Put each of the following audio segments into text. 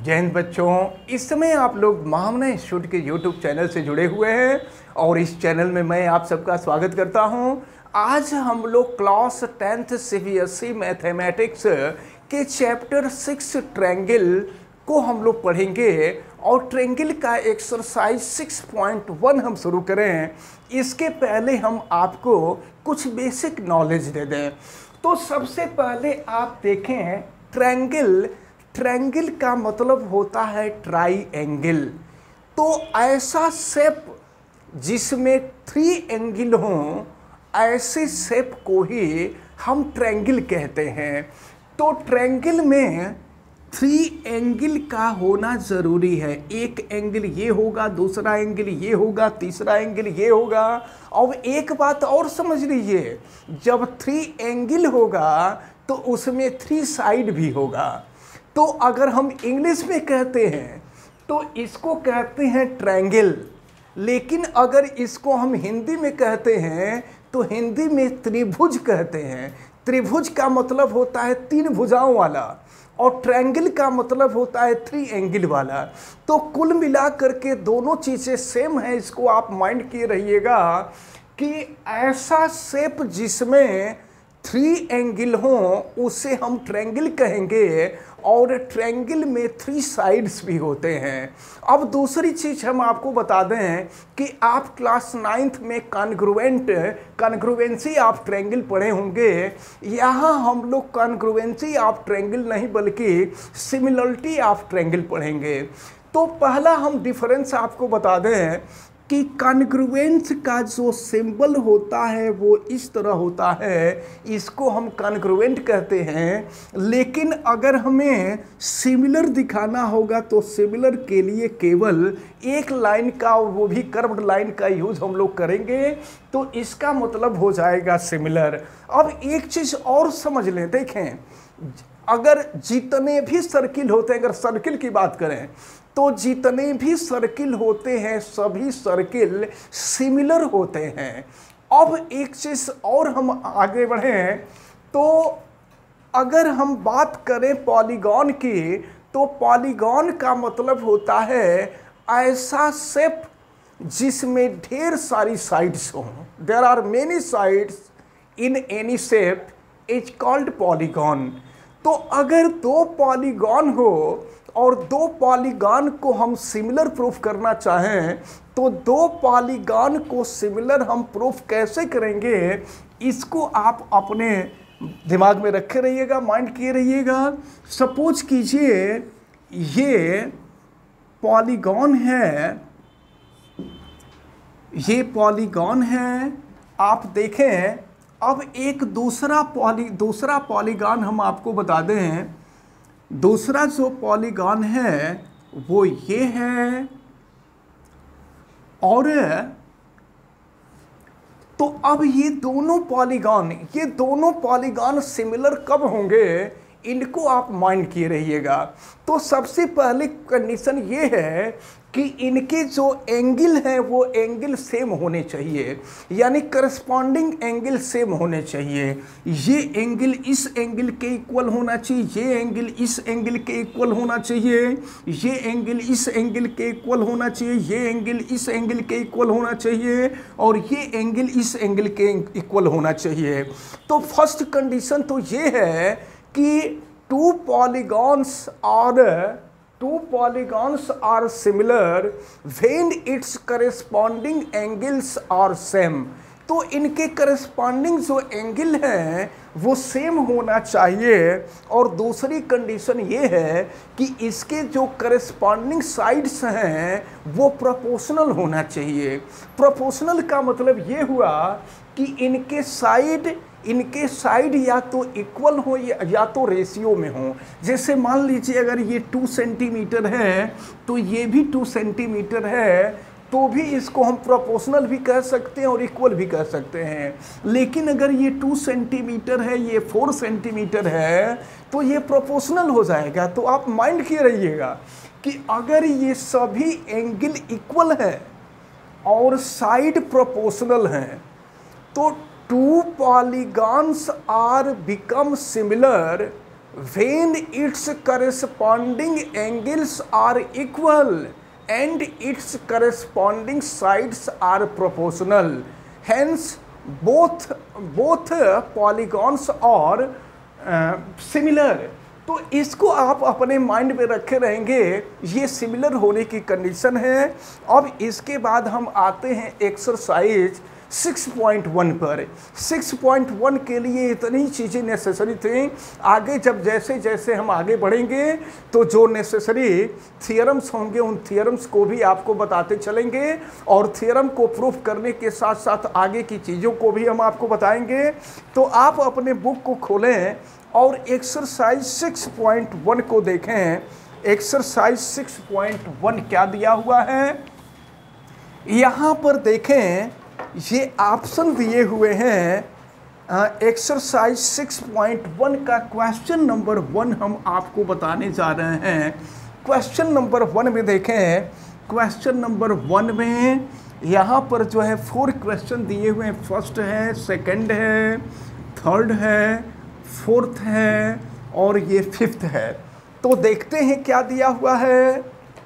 जय हिंद बच्चों। इस समय आप लोग महामना इंस्टीट्यूट के यूट्यूब चैनल से जुड़े हुए हैं और इस चैनल में मैं आप सबका स्वागत करता हूं। आज हम लोग क्लास 10th CBSE मैथमेटिक्स के चैप्टर 6 ट्रायंगल को हम लोग पढ़ेंगे और ट्रायंगल का एक्सरसाइज 6.1 हम शुरू करें। इसके पहले हम आपको कुछ बेसिक नॉलेज दे दें। तो सबसे पहले आप देखें ट्रायंगल का मतलब होता है ट्राइएंगल। तो ऐसा शेप जिसमें 3 एंगल हों, ऐसे शेप को ही हम ट्रायंगल कहते हैं। तो ट्रायंगल में 3 एंगल का होना ज़रूरी है। एक एंगल ये होगा, दूसरा एंगल ये होगा, तीसरा एंगल ये होगा। और एक बात और समझ लीजिए, जब 3 एंगल होगा तो उसमें 3 साइड भी होगा। तो अगर हम इंग्लिश में कहते हैं तो इसको कहते हैं ट्रायंगल, लेकिन अगर इसको हम हिंदी में कहते हैं तो हिंदी में त्रिभुज कहते हैं। त्रिभुज का मतलब होता है 3 भुजाओं वाला और ट्रायंगल का मतलब होता है 3 एंगल वाला। तो कुल मिला करके दोनों चीज़ें सेम है। इसको आप माइंड किए रहिएगा कि ऐसा शेप जिसमें 3 एंगल हों उसे हम ट्रायंगल कहेंगे और ट्रायंगल में 3 साइड्स भी होते हैं। अब दूसरी चीज़ हम आपको बता दें कि आप क्लास 9th में कॉन्ग्रुएंसी ऑफ ट्रायंगल पढ़े होंगे। यहाँ हम लोग कॉन्ग्रुएंसी ऑफ ट्रायंगल नहीं बल्कि सिमिलरिटी ऑफ ट्रायंगल पढ़ेंगे। तो पहला हम डिफरेंस आपको बता दें कि कॉन्ग्रुएंस का जो सिंबल होता है वो इस तरह होता है, इसको हम कॉन्ग्रुएंट कहते हैं। लेकिन अगर हमें सिमिलर दिखाना होगा तो सिमिलर के लिए केवल एक लाइन का, वो भी कर्व्ड लाइन का यूज हम लोग करेंगे, तो इसका मतलब हो जाएगा सिमिलर। अब एक चीज़ और समझ लें, देखें, अगर जितने भी सर्किल होते हैं, अगर सर्किल की बात करें तो जितने भी सर्किल होते हैं सभी सर्किल सिमिलर होते हैं। अब एक चीज़ और हम आगे बढ़ें तो अगर हम बात करें पॉलीगॉन की, तो पॉलीगॉन का मतलब होता है ऐसा शेप जिसमें ढेर सारी साइड्स हों। There are many sides in any shape is called polygon. तो अगर 2 पॉलीगॉन हो और 2 पॉलीगॉन को हम सिमिलर प्रूफ करना चाहें तो 2 पॉलीगॉन को सिमिलर हम प्रूफ कैसे करेंगे, इसको आप अपने दिमाग में रखे रहिएगा, माइंड किए रहिएगा। सपोज कीजिए ये पॉलीगॉन है, ये पॉलीगॉन है, आप देखें। अब एक दूसरा पॉलीगॉन हम आपको बता दें। दूसरा जो पॉलीगॉन है वो ये है। और तो अब ये दोनों पॉलीगॉन सिमिलर कब होंगे, इनको आप माइंड किए रहिएगा। तो सबसे पहले कंडीशन ये है कि इनके जो एंगल हैं वो एंगल सेम होने चाहिए, यानी करस्पॉन्डिंग एंगल सेम होने चाहिए। ये एंगल इस एंगल के इक्वल होना चाहिए, ये एंगल इस एंगल के इक्वल होना चाहिए, ये एंगल इस एंगल के इक्वल होना चाहिए, ये एंगल इस एंगल के इक्वल होना चाहिए और ये एंगल इस एंगल के इक्वल होना चाहिए। तो फर्स्ट कंडीशन तो ये है कि 2 polygons are similar when its corresponding angles are same। तो इनके करस्पॉन्डिंग जो एंगल हैं वो सेम होना चाहिए। और दूसरी कंडीशन ये है कि इसके जो करस्पॉन्डिंग साइड्स हैं वो प्रोपोर्शनल होना चाहिए। प्रोपोर्शनल का मतलब ये हुआ कि इनके साइड या तो इक्वल हो या तो रेशियो में हो। जैसे मान लीजिए अगर ये 2 सेंटीमीटर है तो ये भी 2 सेंटीमीटर है, तो भी इसको हम प्रोपोर्शनल भी कह सकते हैं और इक्वल भी कह सकते हैं। लेकिन अगर ये 2 सेंटीमीटर है, ये 4 सेंटीमीटर है, तो ये प्रोपोर्शनल हो जाएगा। तो आप माइंड किए रहिएगा कि अगर ये सभी एंगल इक्वल है और साइड प्रोपोर्शनल हैं तो 2 polygons are become similar when its corresponding angles are equal and its corresponding sides are proportional, hence both polygons are similar। तो इसको आप अपने माइंड में रखे रहेंगे, ये सिमिलर होने की कंडीशन है। अब इसके बाद हम आते हैं एक्सरसाइज 6.1 पर। 6.1 के लिए इतनी चीज़ें नेसेसरी थी। आगे जब जैसे जैसे हम आगे बढ़ेंगे तो जो नेसेसरी थियरम्स होंगे उन थियरम्स को भी आपको बताते चलेंगे, और थियरम को प्रूफ करने के साथ साथ आगे की चीज़ों को भी हम आपको बताएंगे। तो आप अपने बुक को खोलें और एक्सरसाइज 6.1 को देखें। एक्सरसाइज 6.1 क्या दिया हुआ है, यहाँ पर देखें, ये ऑप्शन दिए हुए हैं। एक्सरसाइज 6.1 का क्वेश्चन नंबर 1 हम आपको बताने जा रहे हैं। क्वेश्चन नंबर 1 में देखें, क्वेश्चन नंबर 1 में यहाँ पर जो है 4 क्वेश्चन दिए हुए हैं। फर्स्ट है, सेकंड है, थर्ड है, फोर्थ है और ये फिफ्थ है। तो देखते हैं क्या दिया हुआ है।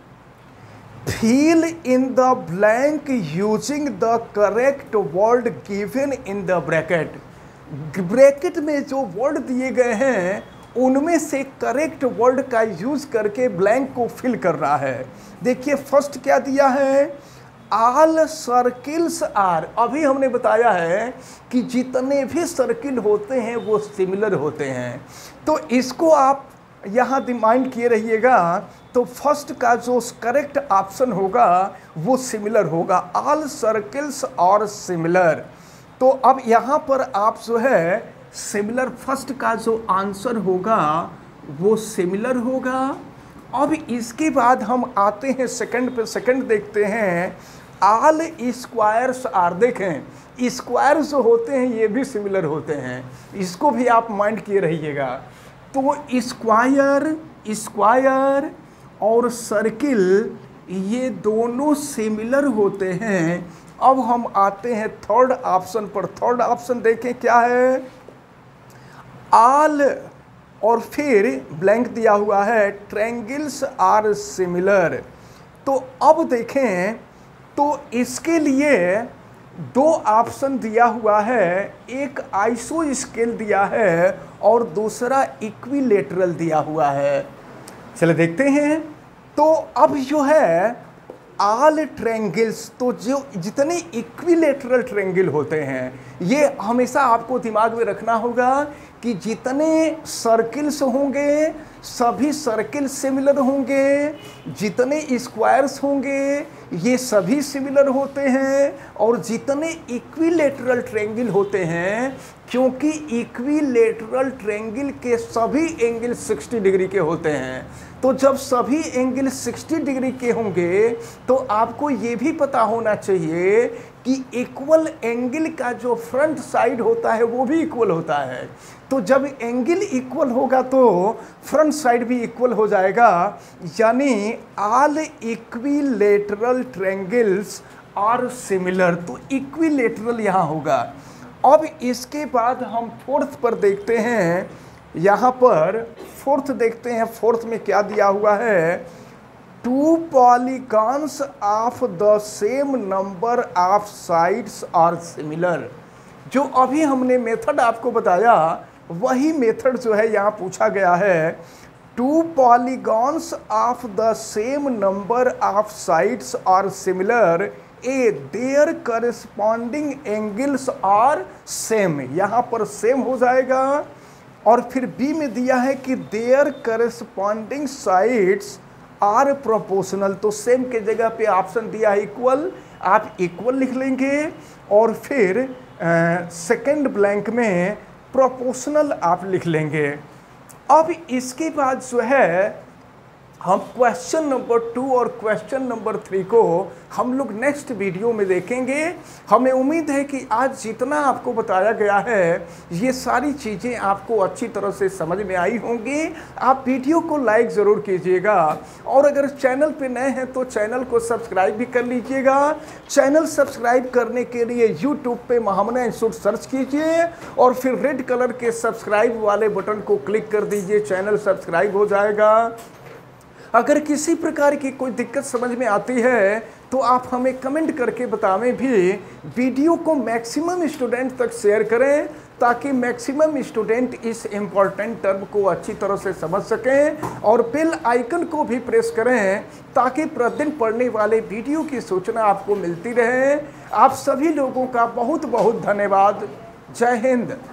Fill in the blank using the correct word given in the bracket। Bracket में जो वर्ड दिए गए हैं उनमें से करेक्ट वर्ड का यूज करके ब्लैंक को फिल कर रहा है। देखिए फर्स्ट क्या दिया है, ऑल सर्किल्स आर। अभी हमने बताया है कि जितने भी सर्किल होते हैं वो सिमिलर होते हैं, तो इसको आप यहाँ रिमाइंड किए रहिएगा। तो फर्स्ट का जो करेक्ट ऑप्शन होगा वो सिमिलर होगा, ऑल सर्किल्स और सिमिलर। तो अब यहाँ पर आप जो है सिमिलर, फर्स्ट का जो आंसर होगा वो सिमिलर होगा। अब इसके बाद हम आते हैं सेकंड पे। सेकंड देखते हैं, ऑल स्क्वायर्स आर। देखें स्क्वायर जो होते हैं ये भी सिमिलर होते हैं, इसको भी आप माइंड किए रहिएगा। तो स्क्वायर, स्क्वायर और सर्किल ये दोनों सिमिलर होते हैं। अब हम आते हैं थर्ड ऑप्शन पर। थर्ड ऑप्शन देखें क्या है, ऑल और फिर ब्लैंक दिया हुआ है, ट्रायंगल्स आर सिमिलर। तो अब देखें तो इसके लिए 2 ऑप्शन दिया हुआ है, एक आइसो स्केल दिया है और दूसरा इक्विलेटरल दिया हुआ है। चलिए देखते हैं। तो अब जो है ऑल ट्रायंगल्स, तो जो जितने इक्विलेटरल ट्रायंगल होते हैं ये हमेशा आपको दिमाग में रखना होगा कि जितने सर्किल्स होंगे सभी सर्किल सिमिलर होंगे, जितने स्क्वायर्स होंगे ये सभी सिमिलर होते हैं, और जितने इक्विलेटरल ट्रायंगल होते हैं, क्योंकि इक्विलेटरल ट्रायंगल के सभी एंगल 60 डिग्री के होते हैं। तो जब सभी एंगल 60 डिग्री के होंगे तो आपको ये भी पता होना चाहिए कि इक्वल एंगल का जो फ्रंट साइड होता है वो भी इक्वल होता है। तो जब एंगल इक्वल होगा तो फ्रंट साइड भी इक्वल हो जाएगा, यानी all equilateral triangles are similar. तो इक्विलेटरल यहाँ होगा। अब इसके बाद हम फोर्थ पर देखते हैं। यहाँ पर फोर्थ देखते हैं, फोर्थ में क्या दिया हुआ है, 2 polygons of the same number of sides are similar. जो अभी हमने मेथड आपको बताया वही मेथड जो है यहाँ पूछा गया है। 2 polygons of the same number of sides are similar, a there corresponding angles are same. यहाँ पर सेम हो जाएगा। और फिर बी में दिया है कि there corresponding sides are proportional. तो सेम के जगह पे ऑप्शन दिया है इक्वल, आप इक्वल लिख लेंगे, और फिर सेकंड ब्लैंक में प्रोपोर्शनल आप लिख लेंगे। अब इसके बाद जो है हम क्वेश्चन नंबर 2 और क्वेश्चन नंबर 3 को हम लोग नेक्स्ट वीडियो में देखेंगे। हमें उम्मीद है कि आज जितना आपको बताया गया है ये सारी चीज़ें आपको अच्छी तरह से समझ में आई होंगी। आप वीडियो को लाइक ज़रूर कीजिएगा और अगर चैनल पे नए हैं तो चैनल को सब्सक्राइब भी कर लीजिएगा। चैनल सब्सक्राइब करने के लिए यूट्यूब पे महामना इंस्टीट्यूट सर्च कीजिए और फिर रेड कलर के सब्सक्राइब वाले बटन को क्लिक कर दीजिए, चैनल सब्सक्राइब हो जाएगा। अगर किसी प्रकार की कोई दिक्कत समझ में आती है तो आप हमें कमेंट करके बतावें भी। वीडियो को मैक्सिमम स्टूडेंट तक शेयर करें ताकि मैक्सिमम स्टूडेंट इस इम्पॉर्टेंट टर्म को अच्छी तरह से समझ सकें और बेल आइकन को भी प्रेस करें ताकि प्रतिदिन पढ़ने वाले वीडियो की सूचना आपको मिलती रहे। आप सभी लोगों का बहुत बहुत धन्यवाद। जय हिंद।